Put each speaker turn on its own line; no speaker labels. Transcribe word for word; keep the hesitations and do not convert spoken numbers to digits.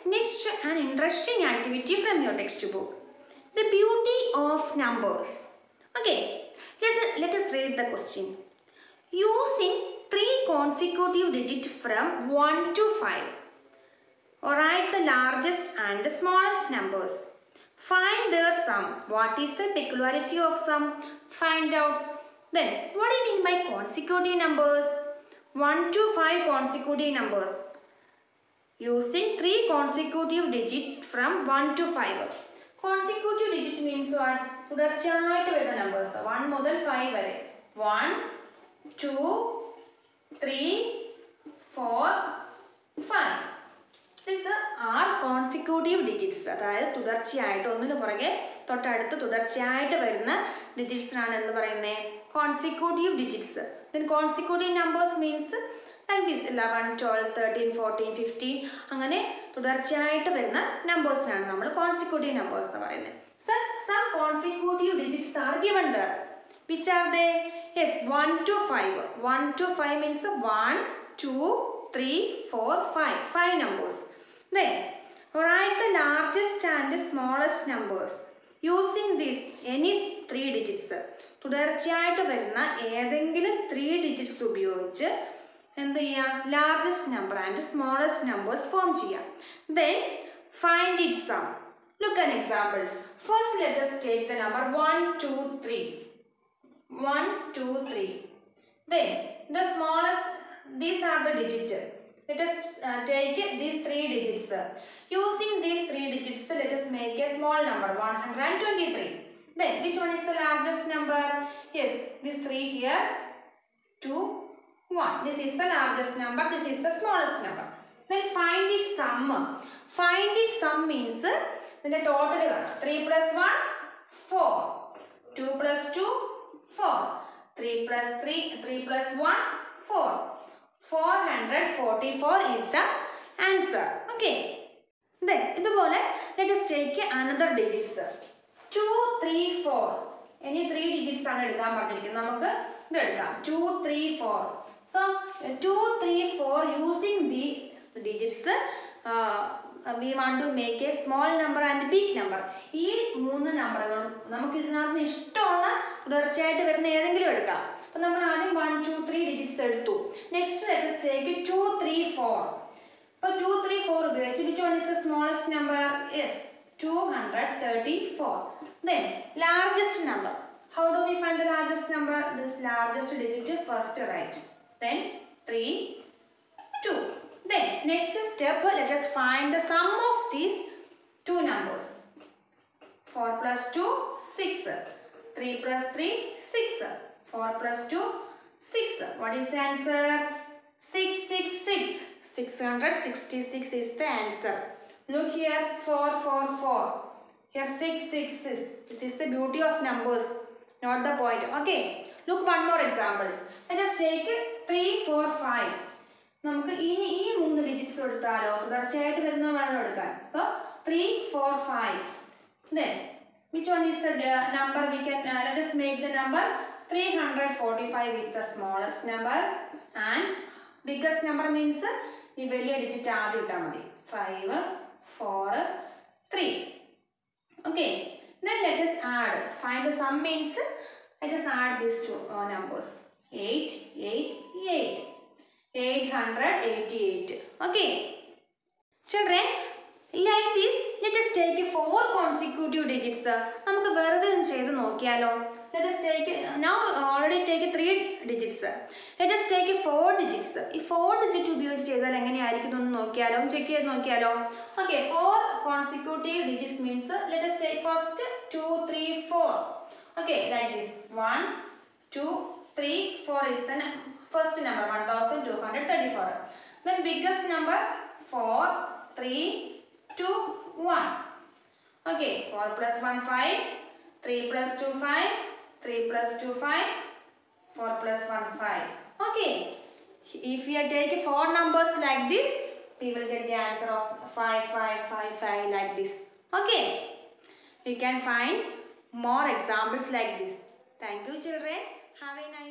next an interesting activity from your textbook. The beauty of numbers. Okay, let's, let us read the question. Using three consecutive digits from one to five. Write the largest and the smallest numbers. Find their sum. What is the peculiarity of sum? Find out. Then, what do you mean by consecutive numbers? one to five consecutive numbers. Using three consecutive digits from one to five. Consecutive digit means what? തുടർച്ചയായിട്ട് വരുന്ന numbers. one മുതൽ five വരെ. one, two, three, four, five. These are consecutive digits. അതായത് തുടർച്ചയായിട്ട് ഒന്നിനു പുറകെ തൊട്ടടുത്ത് തുടർച്ചയായിട്ട് വരുന്ന digits ആണ് എന്ന് പറയുന്നത് consecutive digits. Then consecutive numbers means like this eleven, twelve, thirteen, fourteen, fifteen അങ്ങനെ തുടർച്ചയായിട്ട് വരുന്ന numbers ആണ് നമ്മൾ consecutive numbers എന്ന് പറയുന്നത്. So some consecutive digits are given there. Which are they? Yes, one to five. one to five means one, two, three, four, five. five numbers. Then write the largest and the smallest numbers using these any three digits. തുടർച്ചയായിട്ട് വരുന്ന ഏതെങ്കിലും three digits ഉപയോഗിച്ച് എന്ത് ചെയ്യാം? Largest number and smallest numbers form ചെയ്യാം. Then find its sum. Look an example. First let us take the number one, two, three. one, two, three. Then the smallest, these are the digits. Let us uh, take these three digits. Using these three digits, let us make a small number, one hundred twenty-three. Then, which one is the largest number? Yes, these three here, two, one. This is the largest number, this is the smallest number. Then find its sum. Find its sum means, then the total, three plus one, four. two plus two, four. three plus three, three plus one, four. four hundred forty-four is the answer. Okay. Then, let us take another digits. two, three, four. Any three digits are two, three, four. So, two, three, four using these digits, uh, we want to make a small number and big number. These three numbers, we will one, two, three digits. Next, let us take two, three, four. But two, three, four, which one is the smallest number? Yes, two hundred thirty-four. Then, largest number. How do we find the largest number? This largest digit first write. Then, three, two. Then, next step, let us find the sum of these two numbers. four plus two, six. three plus three, six. four plus two, six. What is the answer? six, six, six. six hundred sixty-six is the answer. Look here, four, four, four. Here six, six, six. This is the beauty of numbers, not the point. Okay. Look one more example. Let us take three, four, five. നമുക്ക് ഇനി ഈ മൂന്ന് digits എടുത്താലോ തുടർച്ചയായിട്ട് വരുന്ന വേണം എടുക്കാൻ. So three, four, five. Then which one is the uh, number we can uh, let us make the number three hundred forty-five is the smallest number and biggest number means ഈ വലിയ digit ആദ്യം ഇട്ടാൽ മതി. five, four, three. Okay. Then let us add. Find the sum means let us add these two uh, numbers. eight, eight, eight. eight hundred eighty-eight. Okay. Children, like this, let us take four consecutive digits. നമുക്ക് വെറുതെ ഒന്ന് ചെയ്ത് നോക്കിയാലോ? Let us take now already take three digits. Let us take four digits. ഈ four digit ഉപയോഗിച്ച് ചെയ്താൽ എങ്ങനെയായിരിക്കും എന്ന് നോക്കിയാലോ? ചെക്ക് ചെയ്ത് നോക്കിയാലോ? Okay, four consecutive digits means let us take first two, three, four. Okay, like this. one, two, three, four is the first number, one thousand two hundred thirty-four. Then biggest number four, three, two, one. Okay, four plus one, five. three plus two, five. three plus two, five. four plus one, five. Okay. If we take four numbers like this, we will get the answer of five, five, five, five like this. Okay. You can find more examples like this. Thank you, children. Have a nice